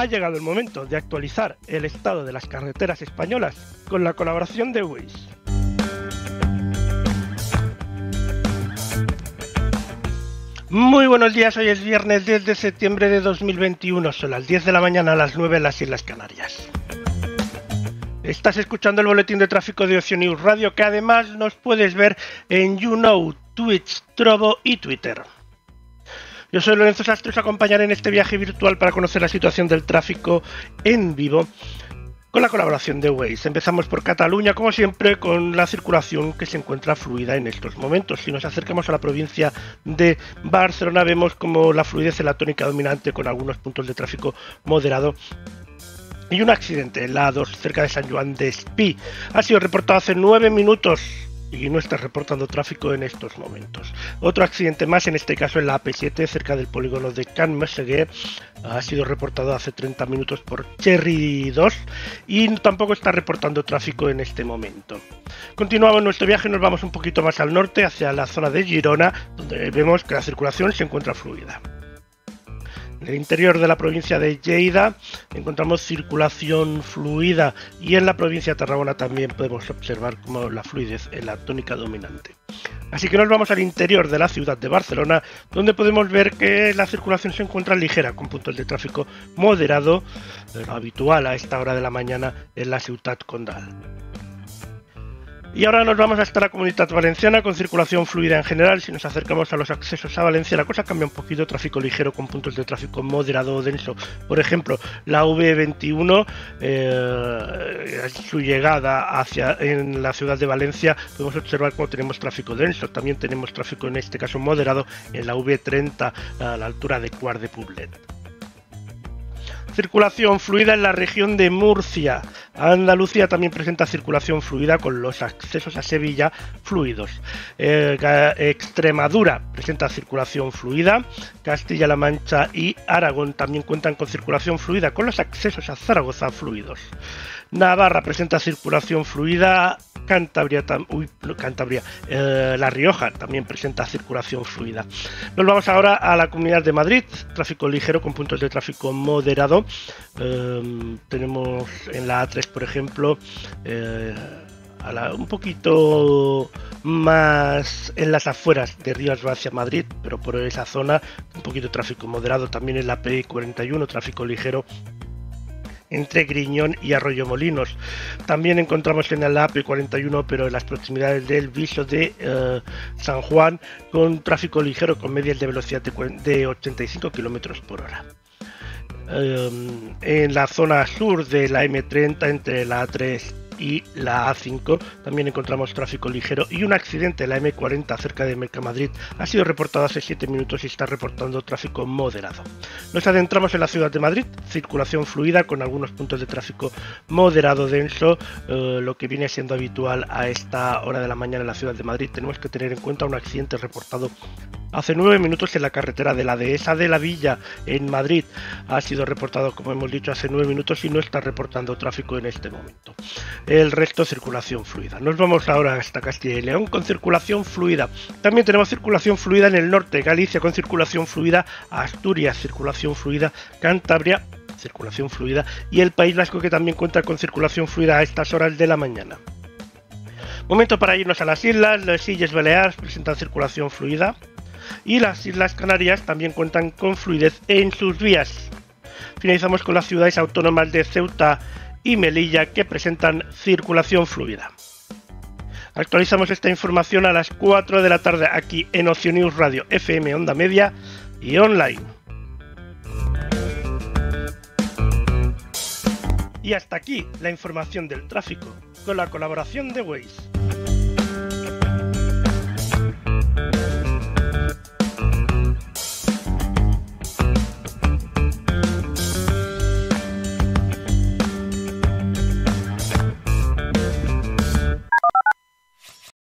llegado el momento de actualizar el estado de las carreteras españolas con la colaboración de Waze. Muy buenos días, hoy es viernes 10 de septiembre de 2021, son las 10 de la mañana a las 9 en las Islas Canarias. Estás escuchando el boletín de tráfico de Ocio News Radio, que además nos puedes ver en YouKnow, Twitch, Trovo y Twitter. Yo soy Lorenzo Sastre y os acompañaré en este viaje virtual para conocer la situación del tráfico en vivo con la colaboración de Waze. Empezamos por Cataluña, como siempre, con la circulación que se encuentra fluida en estos momentos. Si nos acercamos a la provincia de Barcelona, vemos como la fluidez es la tónica dominante, con algunos puntos de tráfico moderado. Y un accidente en la A2 cerca de San Joan de Espí ha sido reportado hace 9 minutos y no está reportando tráfico en estos momentos. Otro accidente más, en este caso en la AP7 cerca del polígono de Can Messeguer, ha sido reportado hace 30 minutos por Cherry 2 y tampoco está reportando tráfico en este momento. Continuamos nuestro viaje, nos vamos un poquito más al norte, hacia la zona de Girona, donde vemos que la circulación se encuentra fluida. En el interior de la provincia de Lleida encontramos circulación fluida y en la provincia de Tarragona también podemos observar como la fluidez es la tónica dominante. Así que nos vamos al interior de la ciudad de Barcelona, donde podemos ver que la circulación se encuentra ligera, con puntos de tráfico moderado, lo habitual a esta hora de la mañana en la Ciutat Condal. Y ahora nos vamos hasta la Comunitat Valenciana con circulación fluida en general. Si nos acercamos a los accesos a Valencia, la cosa cambia un poquito, tráfico ligero con puntos de tráfico moderado o denso. Por ejemplo, la V21, su llegada en la ciudad de Valencia, podemos observar cómo tenemos tráfico denso. También tenemos tráfico, en este caso moderado, en la V30 a la altura de Quart de Poblet. Circulación fluida en la región de Murcia. Andalucía también presenta circulación fluida con los accesos a Sevilla fluidos. Extremadura presenta circulación fluida. Castilla-La Mancha y Aragón también cuentan con circulación fluida con los accesos a Zaragoza fluidos. Navarra presenta circulación fluida. La Rioja también presenta circulación fluida. Nos vamos ahora a la Comunidad de Madrid, tráfico ligero con puntos de tráfico moderado. Tenemos en la A3, por ejemplo, un poquito más en las afueras de Rivas hacia Madrid, pero por esa zona un poquito de tráfico moderado. También en la PI41, tráfico ligero entre Griñón y Arroyomolinos. Kilómetros. Encontramos en la AP41, pero en las proximidades del Viso de San Juan, con tráfico ligero con medias de velocidad de 85 km por hora. En la zona sur de la M30, entre la A3 y la A5, también encontramos tráfico ligero y un accidente en la M40 cerca de Mercamadrid ha sido reportado hace 7 minutos y está reportando tráfico moderado. Nos adentramos en la ciudad de Madrid, circulación fluida con algunos puntos de tráfico moderado denso, lo que viene siendo habitual a esta hora de la mañana en la ciudad de Madrid. Tenemos que tener en cuenta un accidente reportado hace 9 minutos en la carretera de la Dehesa de la Villa en Madrid. Ha sido reportado, como hemos dicho, hace 9 minutos y no está reportando tráfico en este momento. El resto, circulación fluida. Nos vamos ahora hasta Castilla y León con circulación fluida. También tenemos circulación fluida en el norte, Galicia con circulación fluida, Asturias, circulación fluida, Cantabria, circulación fluida y el País Vasco, que también cuenta con circulación fluida a estas horas de la mañana. Momento para irnos a las islas. Las Illes Baleares presentan circulación fluida y las Islas Canarias también cuentan con fluidez en sus vías. Finalizamos con las ciudades autónomas de Ceuta y Melilla, que presentan circulación fluida. Actualizamos esta información a las 4 de la tarde aquí en Ocio News Radio, FM Onda Media y online. Y hasta aquí la información del tráfico con la colaboración de Waze.